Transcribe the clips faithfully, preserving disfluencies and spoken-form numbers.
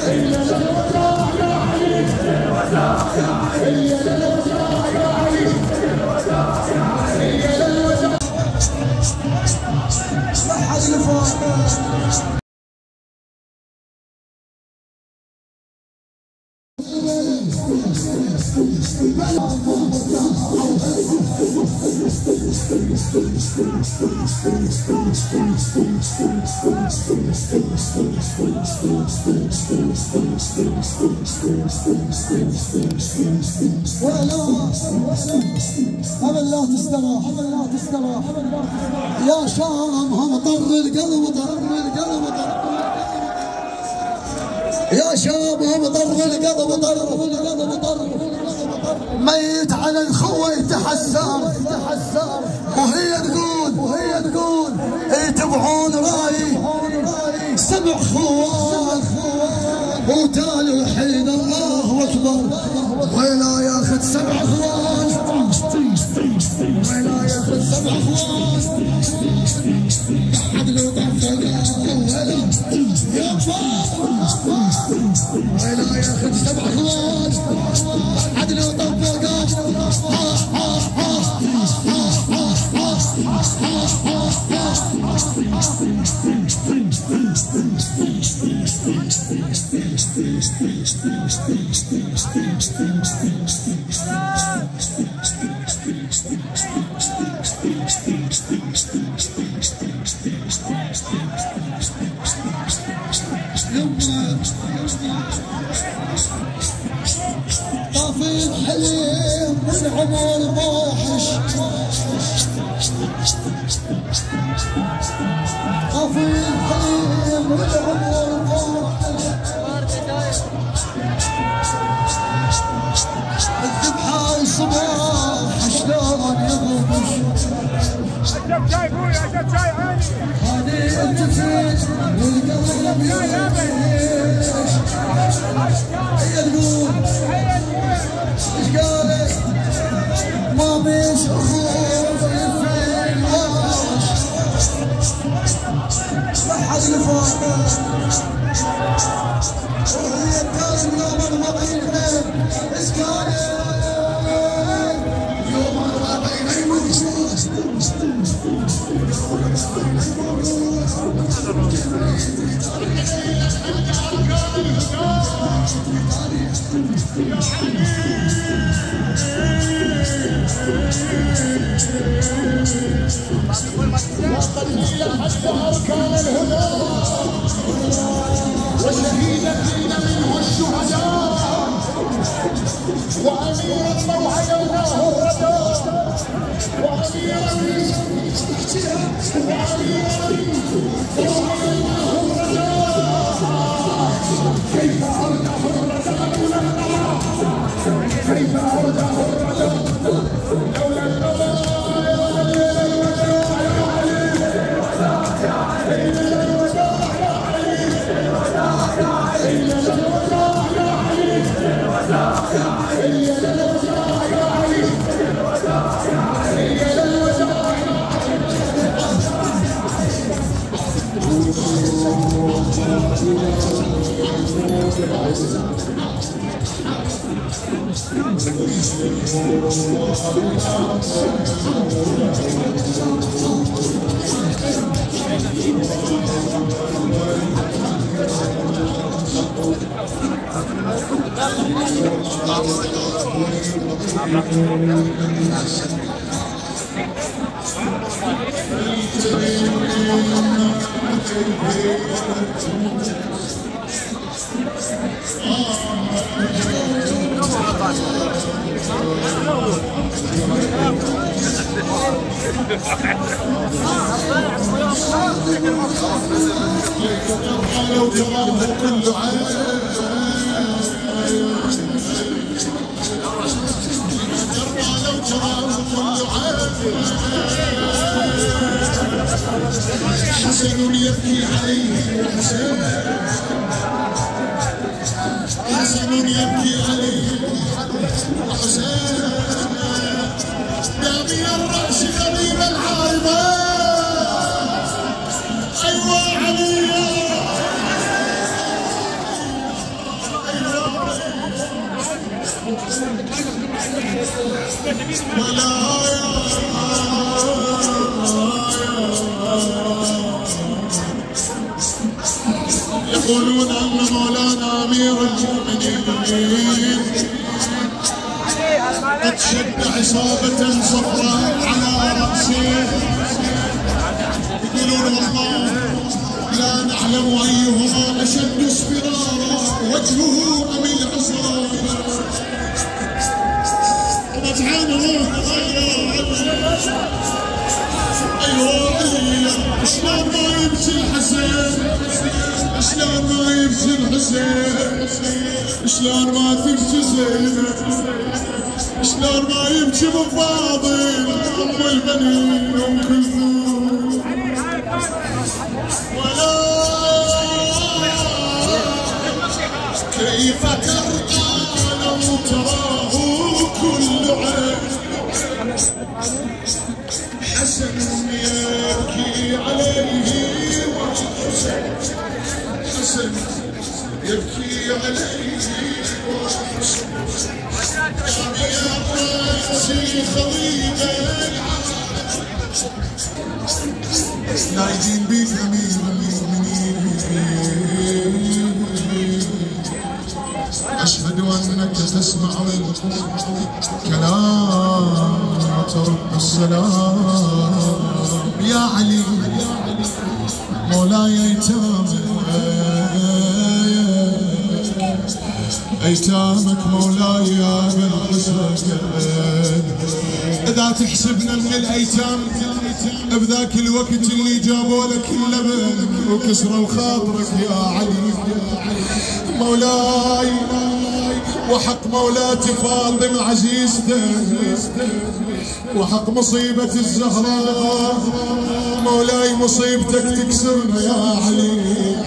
لا تستراح لا تستراح يا شام هم طر القلب طر القلب طر يا شام هم طر القلب طر القلب طر ميت على الخوة يتحسر وهي تقول وهي تقول يتبعون راي سبع خوات وتالوا حين الله اكبر ولا ياخذ سبع خوات ولا ياخذ سبع خوات عدل وطفق ولا يابا ولا ياخذ سبع خوات عدل وطفق طافي الحليم والعمر موحش طافي الحليم والعمر موحش الذبحة الصباح شلون يغبش أجب شاي ابوي أجب شاي عالي هاني الجفيت والقلب يغبش هي تقول ايش قالت ما بيش اخوف يفين واش لحد الفاقة وهي الدار يوم الربعين ايش قالت يوم الربعين يموت لقد هي حتى أركان الهدى والشهيد فينا منه الشهداء وأميرا لو عيوناه الردى وأميرا وأميرا لو عيوناه الردى كيف أرده الردى لولا النوى كيف أرده الردى لولا النوى لو تراه كل عين لو تراه كل عين حسن يبكي عليه حسين حسن يبكي عليه حسين دامي الرأس غريب العارضة أيوة علي يقولون أن مولانا أمير المؤمنين قد شد عصابة صفراء على رأسه. يقولون والله لا نعلم أيهما أشد اصفرارا وجهه أم العصابة. سبحان الله. أيوه شلون ما يبكي الحسين، شلون ما يبكي الحسين، شلون ما تبكي زينب، شلون ما يبكي ابو فاضل ام البنين ام كلثوم. ولا كيف ترقى لو تراه كل عين. حسن يبكي عليه وحسن، حسن يبكي عليه وحسن. يا راسي خضيبة نايدين بيك أمير المؤمنين. أشهد أنك تسمع الكلام ترد السلام. يا علي مولاي ايتامك، ايتامك مولاي يا ابن الحسين. اذا تحسبنا من الايتام بذاك الوقت اللي جابوا لك اللبن وكسروا خاطرك يا علي مولاي، وحق مولاتي فاطمة عزيزتك، وحق مصيبة الزهراء مولاي مصيبتك تكسرنا يا علي.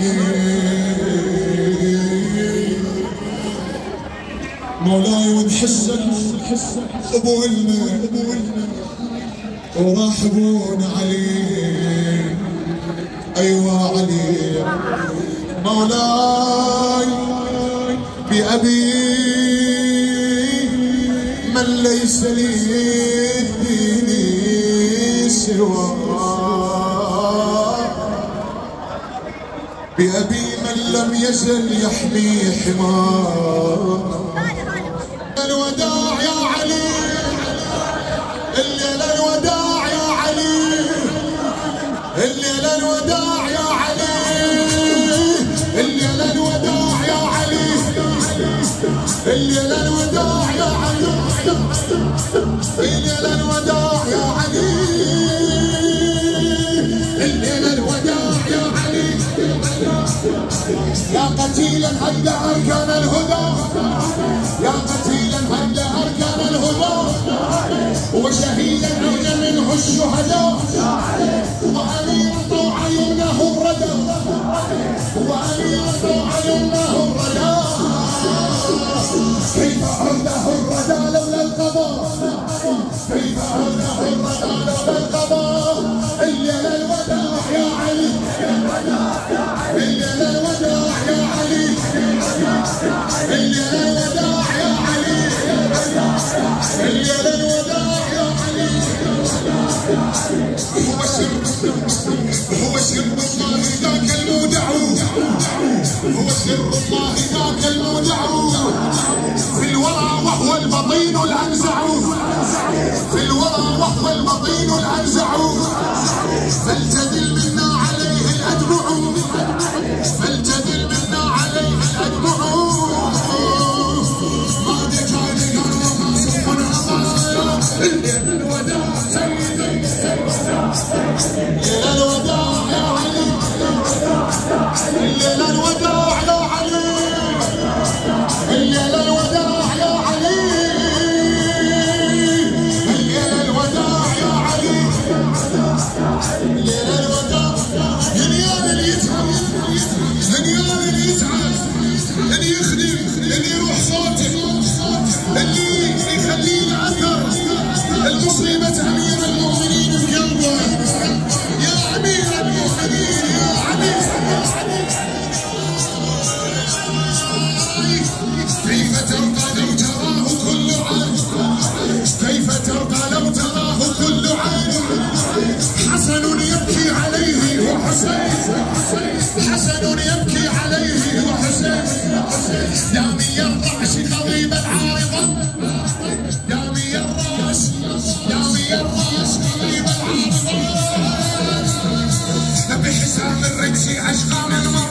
مولاي ونحسك قبولنا وراحبون علي. ايوه علي مولاي بأبي من ليس لي ديني سواه، بأبي من لم يزل يحمي حماه. الوداع يا علي، الليلة الوداع يا علي، الليلة الوداع يا علي، الليلة الوداع يا علي، الليلة الوداع يا علي، الليلة الوداع يا علي، الليلة الوداع يا علي. يا قتيلا هد أركان الهدى، يا قتيلا هد أركان الهدى، وشهيدا أين منه الشهداء، وأمير عيونه الردى، وأمير عيونه الردى. كيف عرضه الردى لولا القضاء، كيف عرضه الردى لولا القضاء. الليلة الوداع يا علي، الليلة الوداع يا علي، الليلة الوداع يا علي، الليلة الوداع يا علي. هو سر، هو سر الله ذاك المودع، هو سر الله ذاك المودع في الورى وهو البطين الأنزع، في الورى وهو البطين الأنزع. فلتدل منا عليه الأدمع، فلتدل منا عليه الأدمع. ما دكان وما سمنا ضايا، الليل الوداع سيدي، الليل الوداع يا علي، الليل الوداع يا علي، الليل الوداع يا علي، الليل الوداع يا علي، الليل الوداع. هنيان اللي يتعب، هنيان اللي يتعب، اللي يخدم، اللي يروح صوته، اللي يخلينا اثر. المصيبة امير المؤمنين بقلبه، يا امير المؤمنين يا امير. كيف ترقى لو تراه كل عام، كيف ناسي اشقى من